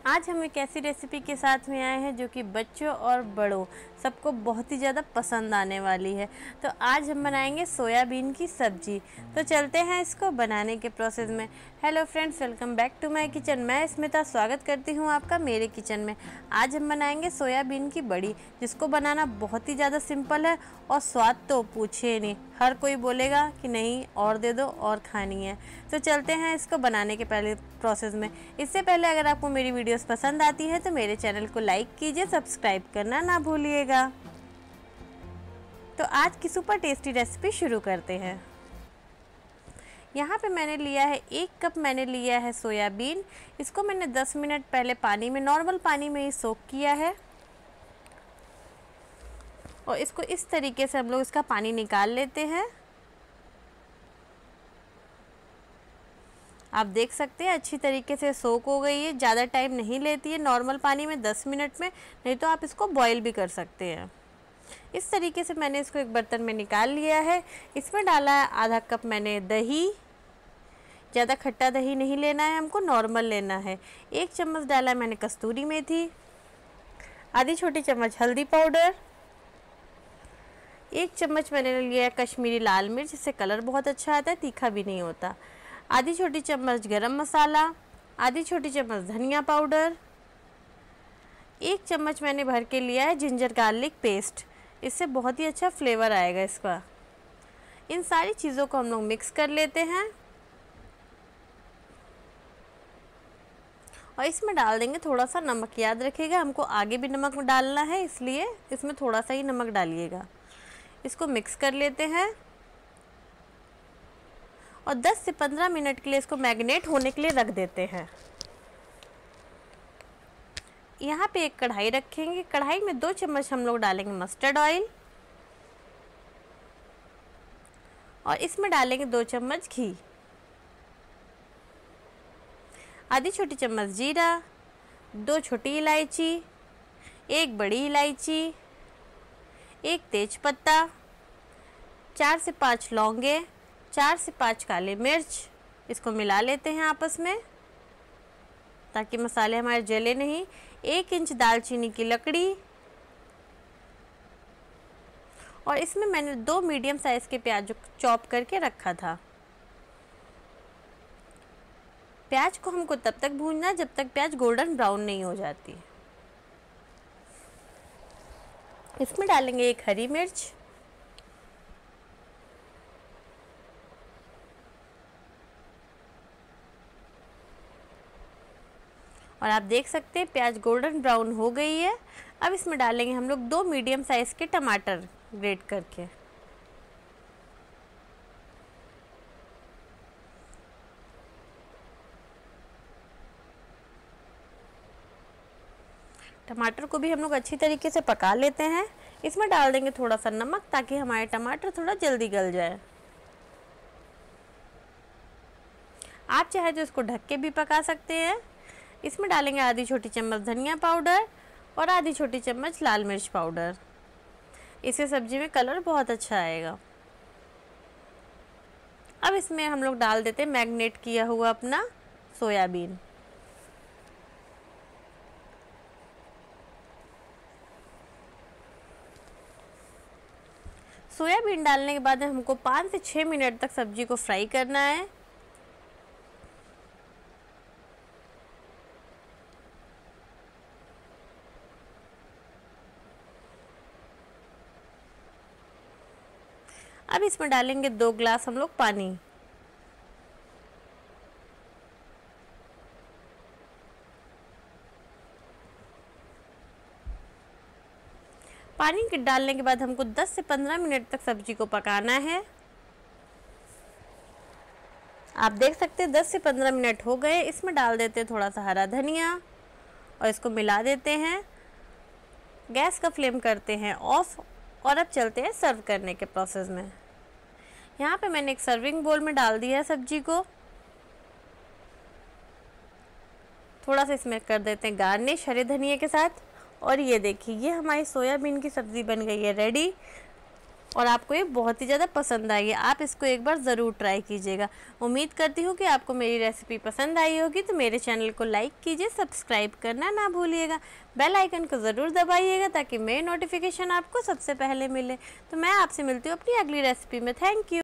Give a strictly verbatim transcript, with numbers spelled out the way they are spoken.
आज हम एक ऐसी रेसिपी के साथ में आए हैं जो कि बच्चों और बड़ों सबको बहुत ही ज़्यादा पसंद आने वाली है। तो आज हम बनाएंगे सोयाबीन की सब्जी। तो चलते हैं इसको बनाने के प्रोसेस में। Hello friends, welcome back to my kitchen. मैं स्मिता स्वागत करती हूं आपका मेरे किचन में। आज हम बनाएंगे सोयाबीन की बड़ी, जिसको बनाना बहुत ही ज़्यादा सिंपल है और स्वाद तो पूछिए नहीं, हर कोई बोलेगा कि नहीं और दे दो और खानी है। तो चलते हैं इसको बनाने के पहले प्रोसेस में। इससे पहले अगर आपको मेरी वीडियोस पसंद आती है तो मेरे चैनल को लाइक कीजिए, सब्सक्राइब करना ना भूलिएगा। तो आज की सुपर टेस्टी रेसिपी शुरू करते हैं। यहाँ पे मैंने लिया है एक कप मैंने लिया है सोयाबीन। इसको मैंने दस मिनट पहले पानी में, नॉर्मल पानी में ही सोक किया है और इसको इस तरीके से हम लोग इसका पानी निकाल लेते हैं। आप देख सकते हैं अच्छी तरीके से सोक हो गई है, ज़्यादा टाइम नहीं लेती है। नॉर्मल पानी में दस मिनट में, नहीं तो आप इसको बॉईल भी कर सकते हैं। इस तरीके से मैंने इसको एक बर्तन में निकाल लिया है। इसमें डाला है आधा कप मैंने दही। ज़्यादा खट्टा दही नहीं लेना है हमको, नॉर्मल लेना है। एक चम्मच डाला है मैंने कस्तूरी मेथी, आधी छोटी चम्मच हल्दी पाउडर, एक चम्मच मैंने लिया है कश्मीरी लाल मिर्च, इससे कलर बहुत अच्छा आता है, तीखा भी नहीं होता। आधी छोटी चम्मच गरम मसाला, आधी छोटी चम्मच धनिया पाउडर, एक चम्मच मैंने भर के लिया है जिंजर गार्लिक पेस्ट, इससे बहुत ही अच्छा फ्लेवर आएगा इसका। इन सारी चीज़ों को हम लोग मिक्स कर लेते हैं और इसमें डाल देंगे थोड़ा सा नमक। याद रखिएगा हमको आगे भी नमक डालना है, इसलिए इसमें थोड़ा सा ही नमक डालिएगा। इसको मिक्स कर लेते हैं और दस से पंद्रह मिनट के लिए इसको मैरिनेट होने के लिए रख देते हैं। यहाँ पे एक कढ़ाई रखेंगे। कढ़ाई में दो चम्मच हम लोग डालेंगे मस्टर्ड ऑयल और इसमें डालेंगे दो चम्मच घी, आधी छोटी चम्मच जीरा, दो छोटी इलायची, एक बड़ी इलायची, एक तेज पत्ता, चार से पाँच लौंगे, चार से पाँच काले मिर्च। इसको मिला लेते हैं आपस में ताकि मसाले हमारे जले नहीं। एक इंच दालचीनी की लकड़ी और इसमें मैंने दो मीडियम साइज़ के प्याज चॉप करके रखा था। प्याज को हमको तब तक भूनना है जब तक प्याज गोल्डन ब्राउन नहीं हो जाती। इसमें डालेंगे एक हरी मिर्च, और आप देख सकते हैं प्याज गोल्डन ब्राउन हो गई है। अब इसमें डालेंगे हम लोग दो मीडियम साइज़ के टमाटर ग्रेट करके। टमाटर को भी हम लोग अच्छी तरीके से पका लेते हैं। इसमें डाल देंगे थोड़ा सा नमक ताकि हमारे टमाटर थोड़ा जल्दी गल जाए। आप चाहे तो इसको ढक के भी पका सकते हैं। इसमें डालेंगे आधी छोटी चम्मच धनिया पाउडर और आधी छोटी चम्मच लाल मिर्च पाउडर। इससे सब्जी में कलर बहुत अच्छा आएगा। अब इसमें हम लोग डाल देते हैं मैरिनेट किया हुआ अपना सोयाबीन। सोयाबीन डालने के बाद हमको पाँच से छः मिनट तक सब्जी को फ्राई करना है। अब इसमें डालेंगे दो ग्लास हम लोग पानी। पानी के डालने के बाद हमको दस से पंद्रह मिनट तक सब्जी को पकाना है। आप देख सकते हैं दस से पंद्रह मिनट हो गए। इसमें डाल देते हैं थोड़ा सा हरा धनिया और इसको मिला देते हैं। गैस का फ्लेम करते हैं ऑफ और अब चलते हैं सर्व करने के प्रोसेस में। यहाँ पे मैंने एक सर्विंग बोल में डाल दिया है सब्जी को। थोड़ा सा इसमें कर देते हैं गार्निश हरे धनिया के साथ। और ये देखिए, ये हमारी सोयाबीन की सब्ज़ी बन गई है रेडी। और आपको ये बहुत ही ज़्यादा पसंद आएगी। आप इसको एक बार ज़रूर ट्राई कीजिएगा। उम्मीद करती हूँ कि आपको मेरी रेसिपी पसंद आई होगी। तो मेरे चैनल को लाइक कीजिए, सब्सक्राइब करना ना भूलिएगा, बेल आइकन को ज़रूर दबाइएगा ताकि मेरी नोटिफिकेशन आपको सबसे पहले मिले। तो मैं आपसे मिलती हूँ अपनी अगली रेसिपी में। Thank you.